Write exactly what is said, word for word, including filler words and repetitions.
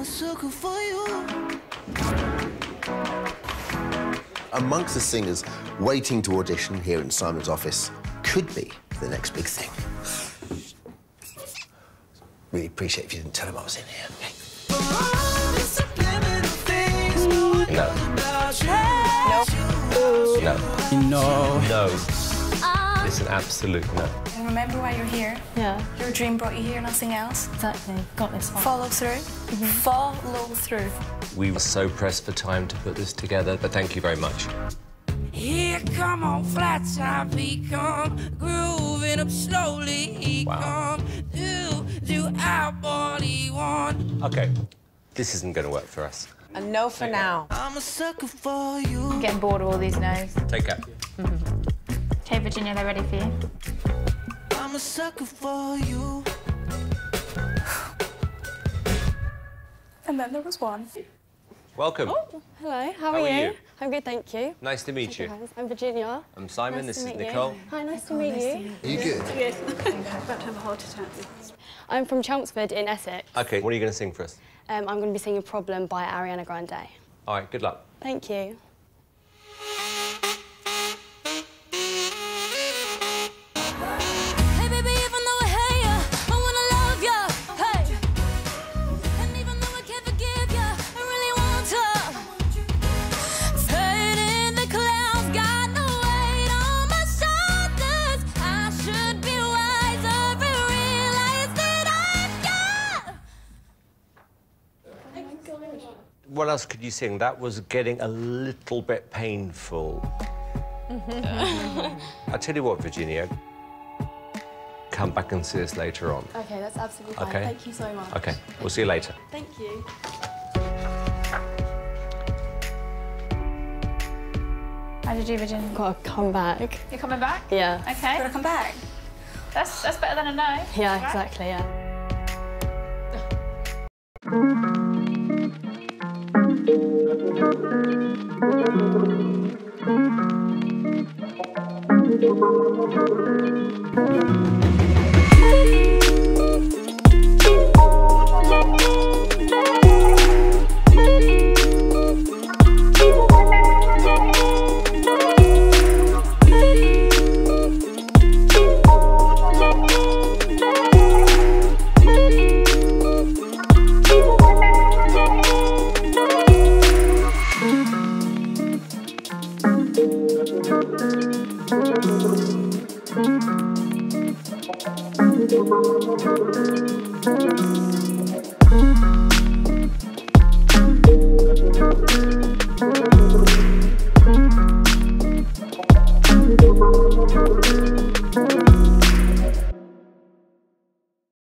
sucker for you. Amongst the singers waiting to audition here in Simon's office could be the next big thing. Really appreciate if you didn't tell him I was in here. No. No. No. No. It's an absolute no. And remember why you're here? Yeah. Your dream brought you here, nothing else. Exactly. Got this far. Follow through. Mm-hmm. Follow through. We were so pressed for time to put this together, but thank you very much. Here come on flat top, he come grooving up slowly. He Wow. come do do our body want. OK, this isn't going to work for us. A no for now. I'm a sucker for you. I'm getting bored of all these no's. Take care. Okay, Virginia, they're ready for you. I'm a sucker for you. And then there was one. Welcome. Oh, hello. How, How are, are you? you? I'm good, thank you. Nice to meet you. I'm Virginia. I'm Simon, Nice this to is meet you. Nicole. Hi, nice to meet you. Are you good? Yes. About to have a heart attack. I'm from Chelmsford in Essex. OK, what are you going to sing for us? Um, I'm going to be singing Problem by Ariana Grande. All right, good luck. Thank you. Hey baby, even though I hate ya, I wanna love ya. Hey, and even though I can't forgive ya, I really want to. Fading the clouds, got no weight on my shoulders. I should be wiser and realize that I've got. What else could you sing? That was getting a little bit painful. I'll tell you what, Virginia. Come back and see us later on. OK, that's absolutely fine. Okay. Thank you so much. OK, we'll see you later. Thank you. How did you do, Virginia? Got to come back. You're coming back? Yeah. OK. Gotta come back. That's, that's better than a no. Yeah, Right? exactly, yeah. Thank you.